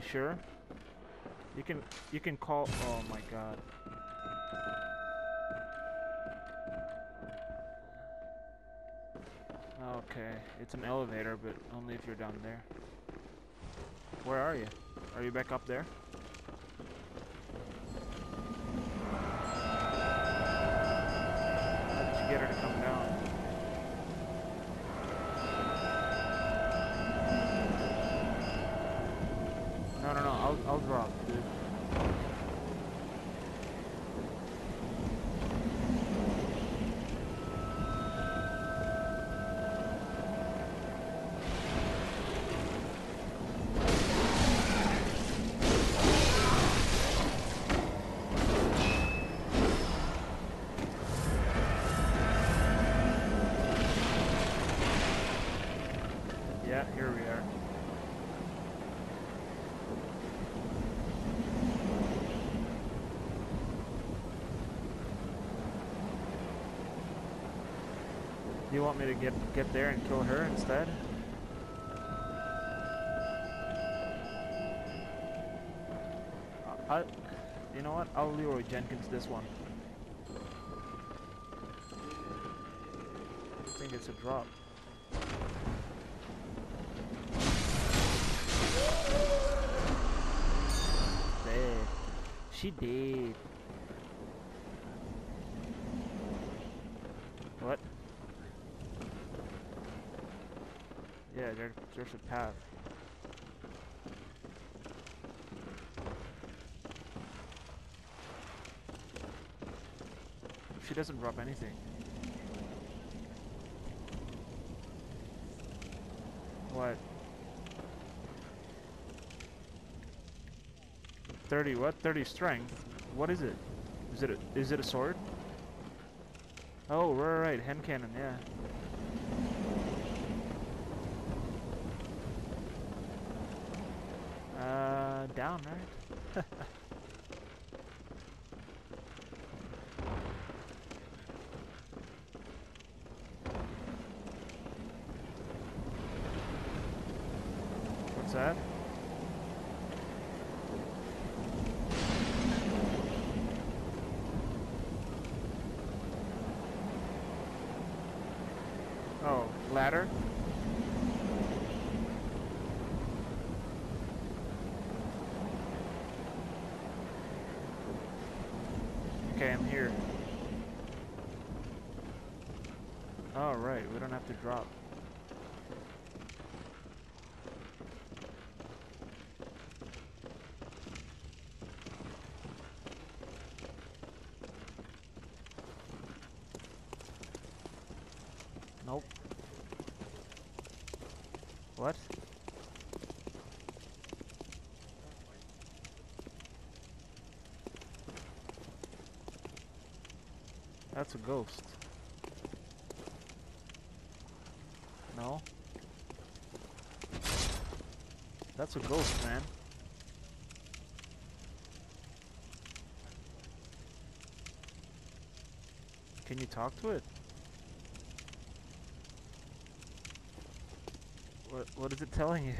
Sure. You can call. Oh my god. Okay, it's an elevator, but only if you're down there. Where are you? Are you back up there? How did you get her to come down? No, I'll drop, dude. Yeah, here we are. You want me to get there and kill her instead? You know what? I'll Leroy Jenkins this one. I think it's a drop. There. She did. What? Yeah, there's a path. She doesn't drop anything. What? 30 what? 30 strength? What is it? Is it a sword? Oh, right, hand cannon, yeah. Down, right? What's that? Oh, ladder? Okay, I'm here. Oh, right, we don't have to drop. Nope. What? That's a ghost. No? That's a ghost, man. Can you talk to it? What is it telling you?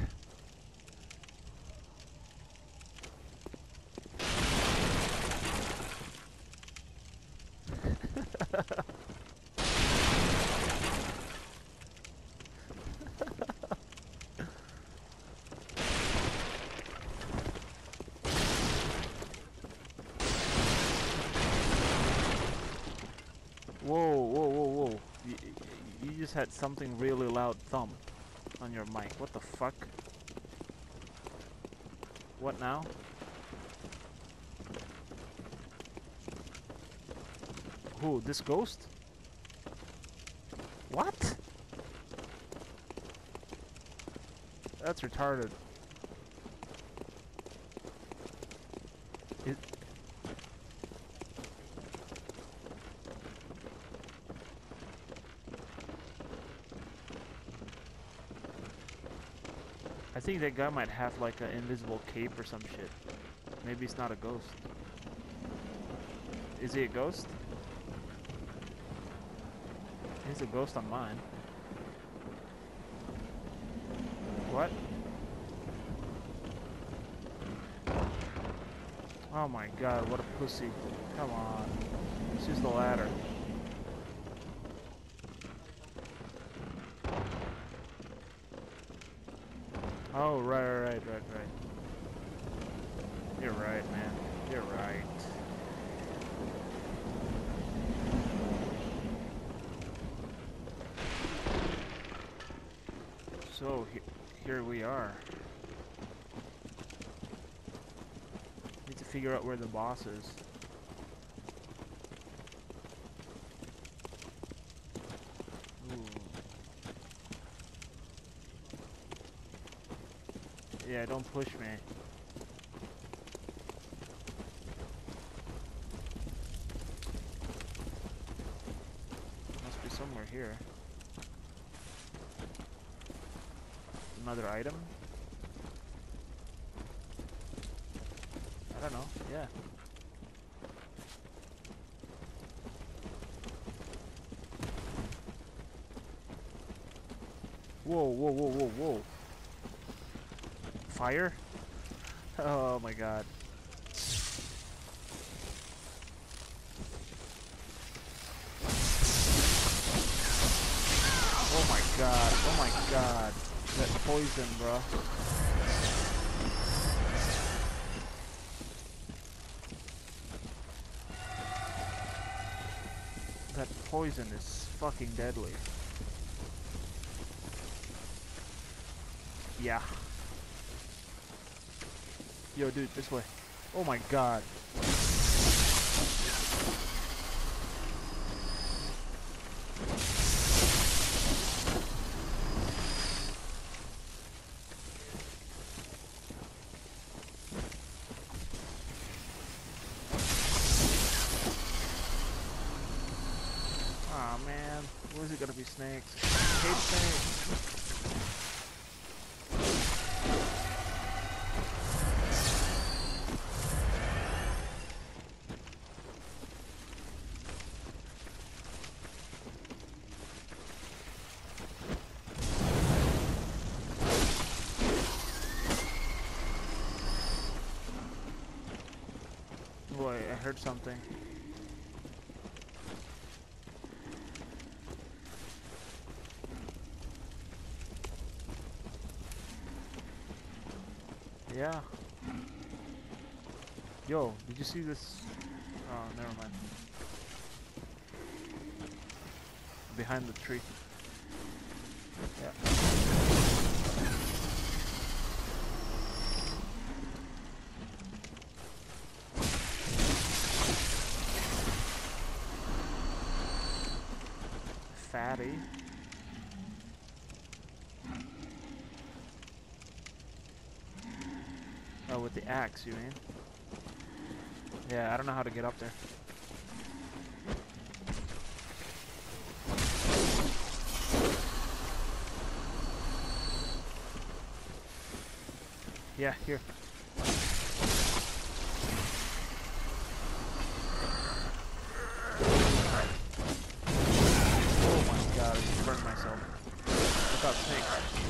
Whoa. You just had something really loud thump on your mic. What the fuck? What now? Who? This ghost? What? That's retarded. I think that guy might have like an invisible cape or some shit. Maybe it's not a ghost. Is he a ghost? He's a ghost on mine. What? Oh my god, what a pussy. Come on. Let's use the ladder. Oh, right. You're right, man. You're right. So, here we are. Need to figure out where the boss is. Ooh. Yeah, don't push me. Must be somewhere here. Another item? I don't know, yeah. Whoa. Fire? Oh my god. Oh my god. That poison, bro. That poison is fucking deadly. Yeah. Yo, dude, this way. Oh my god. Aw, man. Where's it gonna be snakes? I hate snakes. Boy, I heard something. Yeah. Yo, did you see this? Oh, never mind. Behind the tree. Yeah. Fatty. Oh, with the axe, you mean? Yeah, I don't know how to get up there. Yeah, here. Oh my god, I just burned myself. Look out, snakes.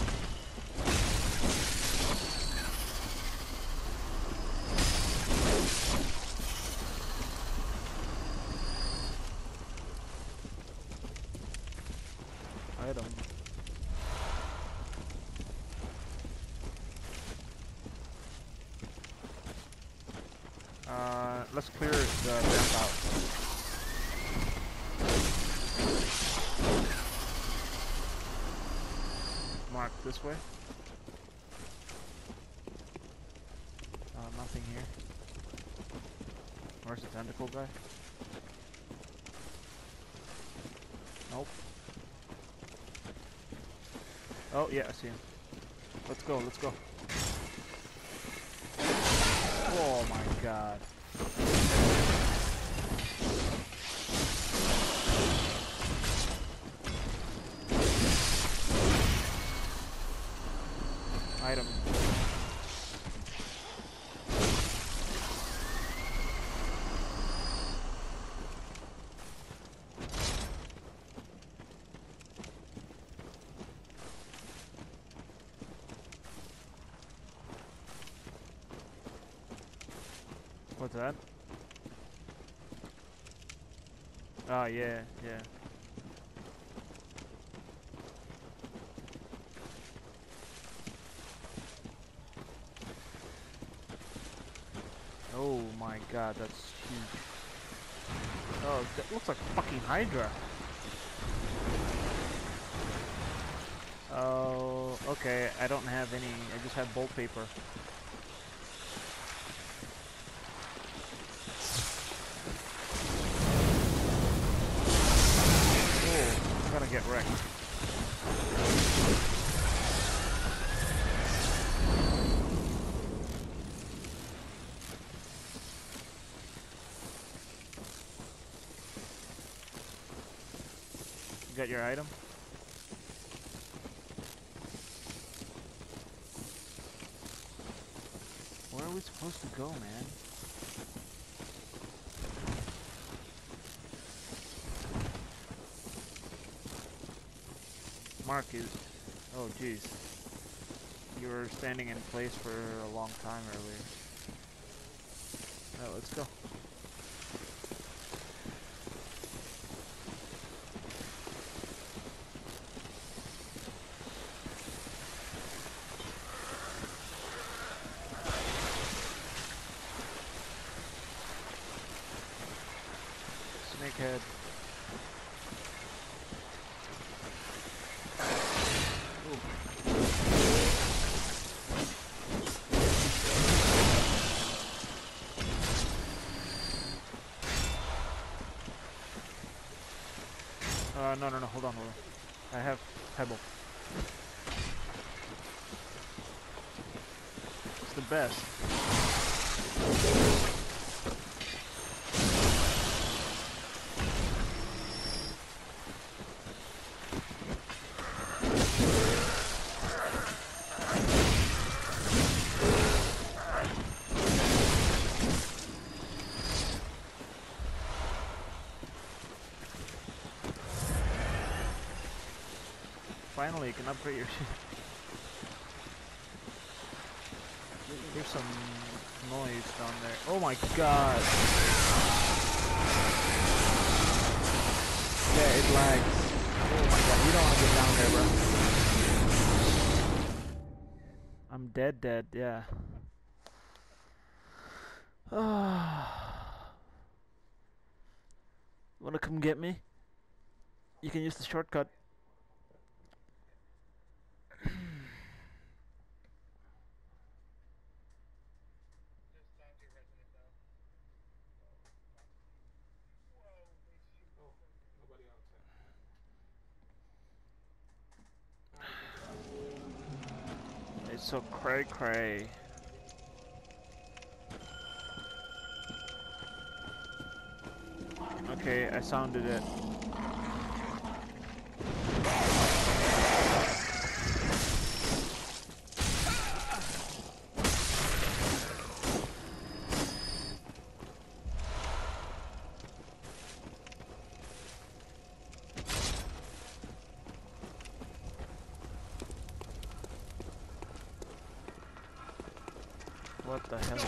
Item. Let's clear the ramp out. Mark this way. Nothing here. Where's the tentacle guy? Nope. Oh yeah, I see him. Let's go, let's go. Oh my god. Item. What's that? Oh, yeah, yeah. Oh my god, that's huge. Oh, that looks like fucking Hydra. Oh, okay, I don't have any, I just have bolt paper. Oh, I'm gonna get wrecked. You got your item? Where are we supposed to go, man? Mark is... Oh, jeez. You were standing in place for a long time earlier. Alright, let's go. Snakehead. No, hold on. I have Pebble. It's the best. Finally, you can upgrade your shit. There's some noise down there. Oh my god! Yeah, it lags. Oh my god, you don't want to get down there, bro. I'm dead, yeah. Wanna come get me? You can use the shortcut. It's so cray. Okay, I sounded it. What the hell?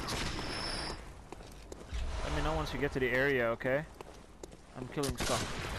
Let me know once you get to the area, okay? I'm killing stuff.